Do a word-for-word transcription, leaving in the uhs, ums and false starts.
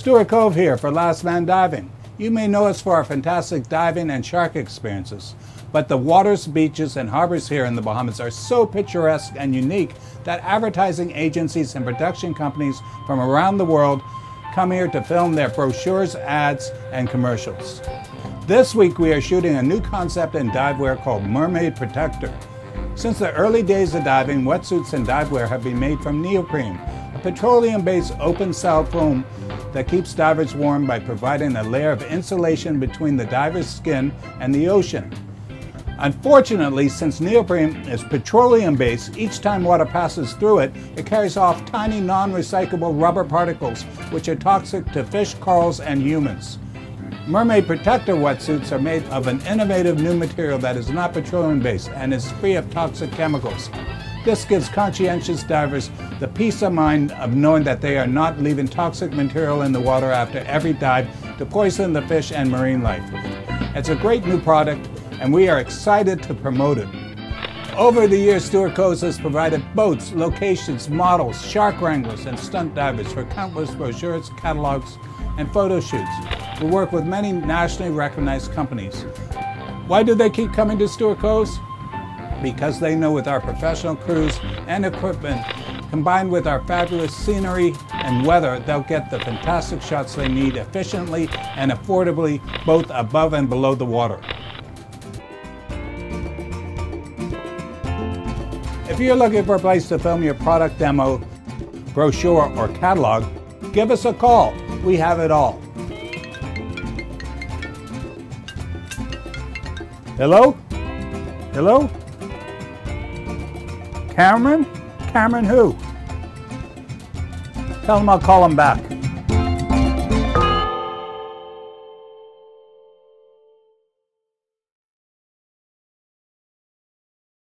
Stuart Cove here for Last Man Diving. You may know us for our fantastic diving and shark experiences, but the waters, beaches, and harbors here in the Bahamas are so picturesque and unique that advertising agencies and production companies from around the world come here to film their brochures, ads, and commercials. This week we are shooting a new concept in divewear called Mermaid Protector. Since the early days of diving, wetsuits and divewear have been made from neoprene, a petroleum-based open-cell foam that keeps divers warm by providing a layer of insulation between the diver's skin and the ocean. Unfortunately, since neoprene is petroleum-based, each time water passes through it, it carries off tiny non-recyclable rubber particles, which are toxic to fish, corals, and humans. Mermaid Protector wetsuits are made of an innovative new material that is not petroleum-based and is free of toxic chemicals. This gives conscientious divers the peace of mind of knowing that they are not leaving toxic material in the water after every dive to poison the fish and marine life. It's a great new product, and we are excited to promote it. Over the years, Stuart Cove has provided boats, locations, models, shark wranglers, and stunt divers for countless brochures, catalogs, and photo shoots. We work with many nationally recognized companies. Why do they keep coming to Stuart Cove? Because they know with our professional crews and equipment, combined with our fabulous scenery and weather, they'll get the fantastic shots they need efficiently and affordably, both above and below the water. If you're looking for a place to film your product demo, brochure, or catalog, give us a call. We have it all. Hello? Hello? Cameron? Cameron who? Tell him I'll call him back.